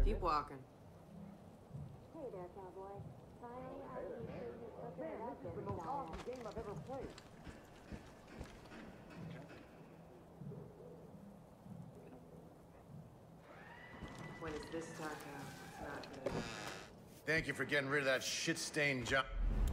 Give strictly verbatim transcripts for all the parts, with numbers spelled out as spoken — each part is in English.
Keep walking. Hey there, cowboy. Finally, I can see you looking Man, it up this is the most awesome game I've ever played. When is this talk out? It's not good. Thank you for getting rid of that shit-stained junk.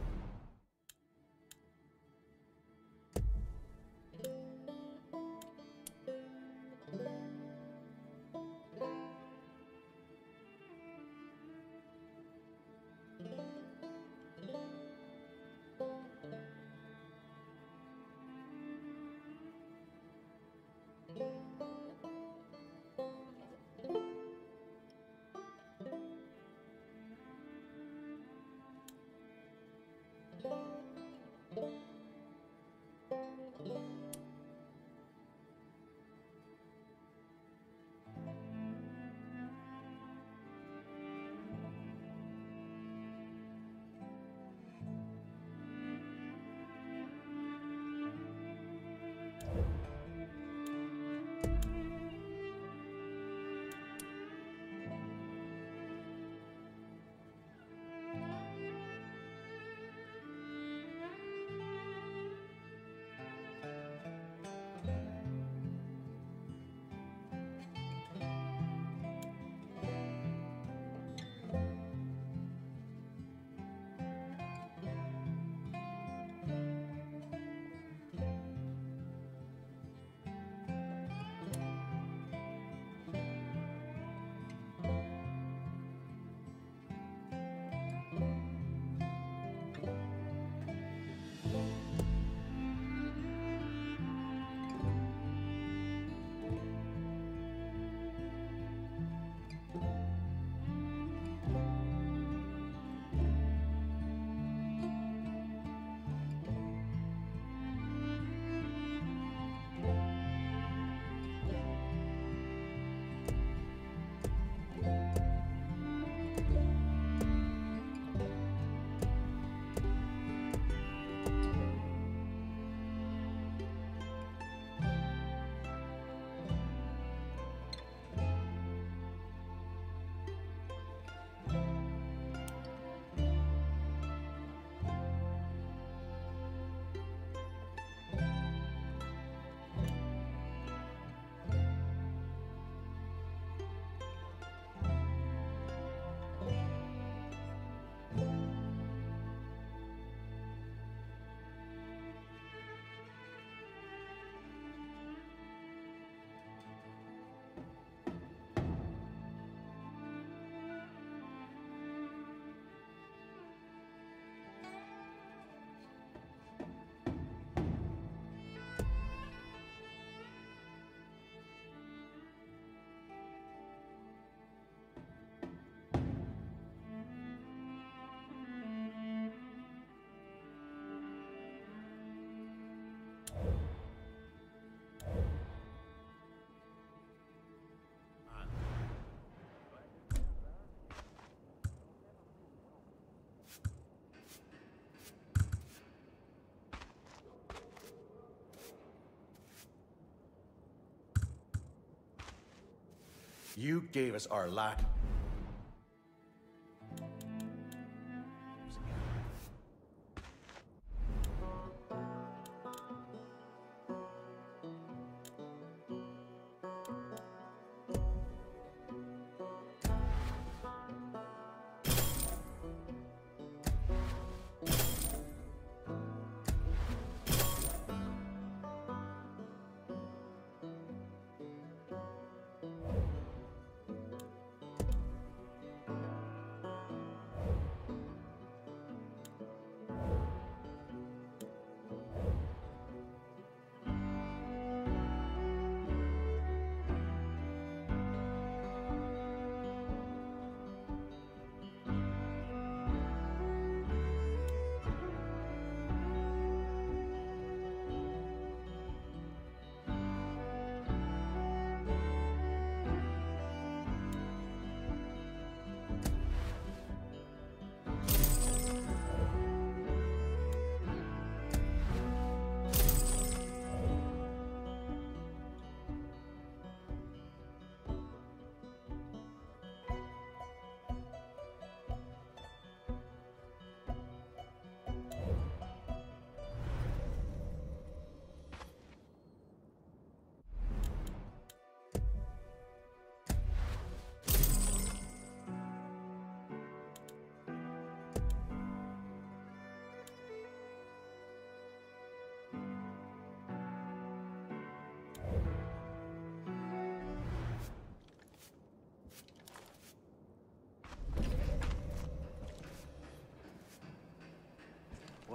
You gave us our lot.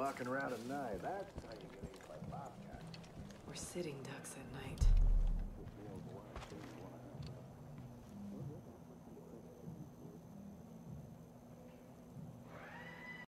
Walking around at night, that's how you get ate by bobcats. We're sitting ducks at night.